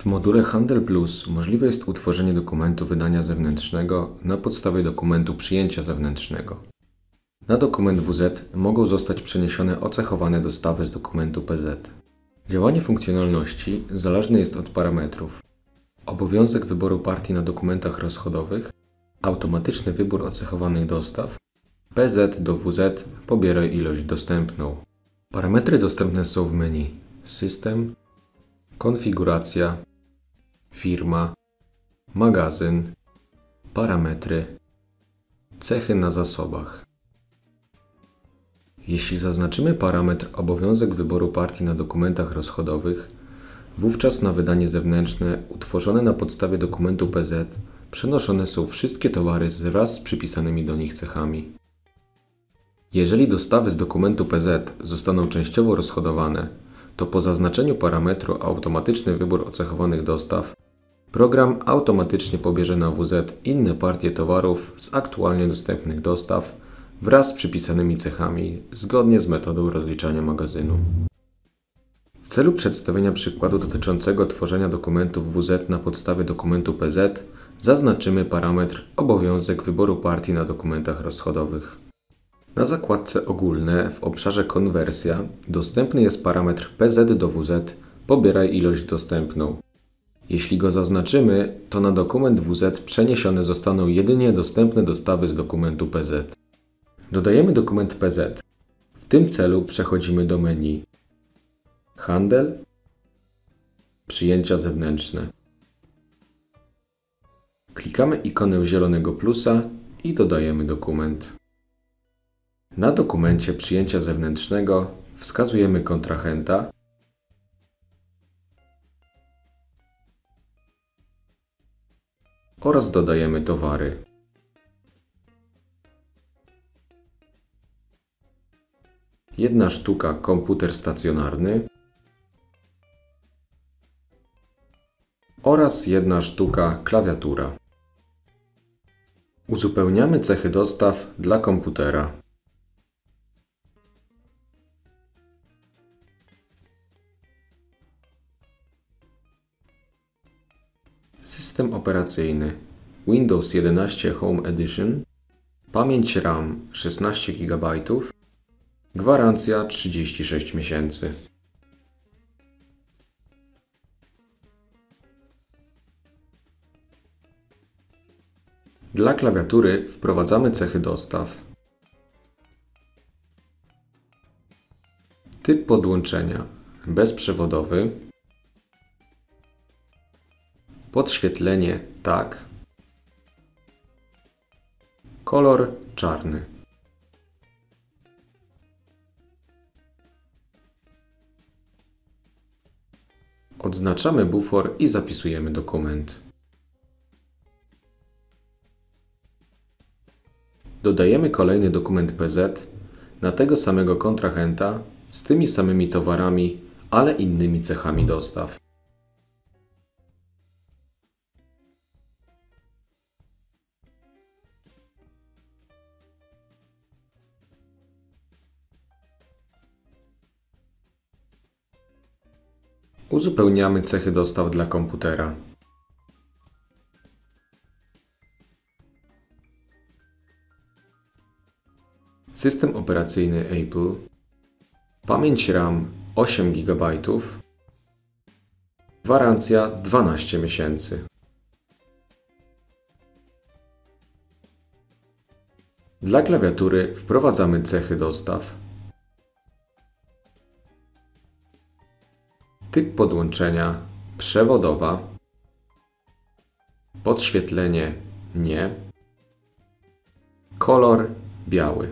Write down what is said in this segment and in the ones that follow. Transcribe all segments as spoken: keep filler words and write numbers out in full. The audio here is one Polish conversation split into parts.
W module Handel Plus możliwe jest utworzenie dokumentu wydania zewnętrznego na podstawie dokumentu przyjęcia zewnętrznego. Na dokument W Z mogą zostać przeniesione ocechowane dostawy z dokumentu P Z. Działanie funkcjonalności zależne jest od parametrów. Obowiązek wyboru partii na dokumentach rozchodowych, automatyczny wybór ocechowanych dostaw, P Z do W Z pobiera ilość dostępną. Parametry dostępne są w menu System, Konfiguracja, Firma, Magazyn, Parametry, Cechy na zasobach. Jeśli zaznaczymy parametr obowiązek wyboru partii na dokumentach rozchodowych, wówczas na wydanie zewnętrzne utworzone na podstawie dokumentu P Z przenoszone są wszystkie towary wraz z przypisanymi do nich cechami. Jeżeli dostawy z dokumentu P Z zostaną częściowo rozchodowane, to po zaznaczeniu parametru automatyczny wybór ocechowanych dostaw, program automatycznie pobierze na W Z inne partie towarów z aktualnie dostępnych dostaw wraz z przypisanymi cechami zgodnie z metodą rozliczania magazynu. W celu przedstawienia przykładu dotyczącego tworzenia dokumentów W Z na podstawie dokumentu P Z zaznaczymy parametr obowiązek wyboru partii na dokumentach rozchodowych. Na zakładce Ogólne w obszarze Konwersja dostępny jest parametr P Z do W Z pobieraj ilość dostępną. Jeśli go zaznaczymy, to na dokument W Z przeniesione zostaną jedynie dostępne dostawy z dokumentu P Z. Dodajemy dokument P Z. W tym celu przechodzimy do menu Handel, Przyjęcia zewnętrzne. Klikamy ikonę zielonego plusa i dodajemy dokument. Na dokumencie przyjęcia zewnętrznego wskazujemy kontrahenta oraz dodajemy towary. Jedna sztuka komputer stacjonarny oraz jedna sztuka klawiatura. Uzupełniamy cechy dostaw dla komputera. System operacyjny Windows jedenaście Home Edition, pamięć RAM szesnaście gigabajtów, gwarancja trzydzieści sześć miesięcy. Dla klawiatury wprowadzamy cechy dostaw. Typ podłączenia bezprzewodowy. Podświetlenie tak. Kolor czarny. Odznaczamy bufor i zapisujemy dokument. Dodajemy kolejny dokument P Z na tego samego kontrahenta z tymi samymi towarami, ale innymi cechami dostaw. Uzupełniamy cechy dostaw dla komputera. System operacyjny Apple. Pamięć RAM osiem gigabajtów. Gwarancja dwanaście miesięcy. Dla klawiatury wprowadzamy cechy dostaw. Typ podłączenia przewodowa. Podświetlenie nie. Kolor biały.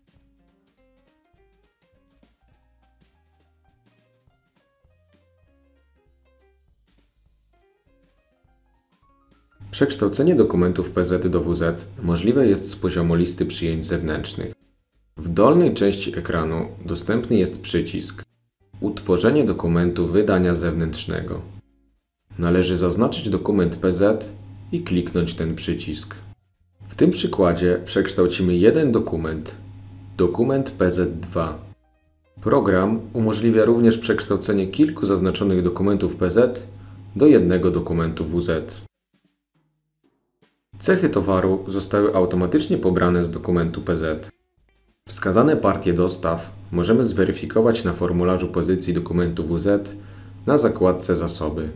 Przekształcenie dokumentów P Z do W Z możliwe jest z poziomu listy przyjęć zewnętrznych. W dolnej części ekranu dostępny jest przycisk Utworzenie dokumentu wydania zewnętrznego. Należy zaznaczyć dokument P Z i kliknąć ten przycisk. W tym przykładzie przekształcimy jeden dokument, dokument P Z dwa. Program umożliwia również przekształcenie kilku zaznaczonych dokumentów P Z do jednego dokumentu W Z. Cechy towaru zostały automatycznie pobrane z dokumentu P Z. Wskazane partie dostaw możemy zweryfikować na formularzu pozycji dokumentu W Z na zakładce Zasoby.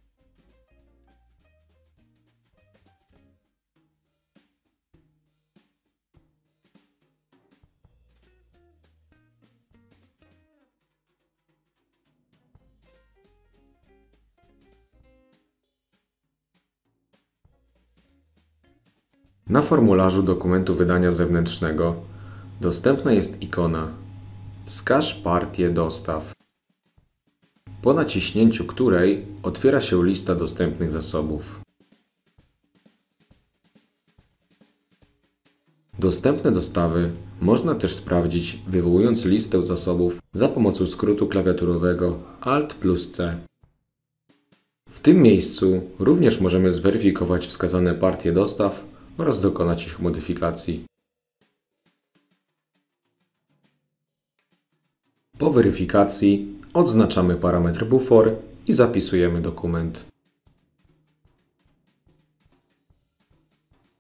Na formularzu dokumentu wydania zewnętrznego dostępna jest ikona Wskaż partię dostaw, po naciśnięciu której otwiera się lista dostępnych zasobów. Dostępne dostawy można też sprawdzić, wywołując listę zasobów za pomocą skrótu klawiaturowego Alt plus C. W tym miejscu również możemy zweryfikować wskazane partie dostaw oraz dokonać ich modyfikacji. Po weryfikacji odznaczamy parametr bufor i zapisujemy dokument.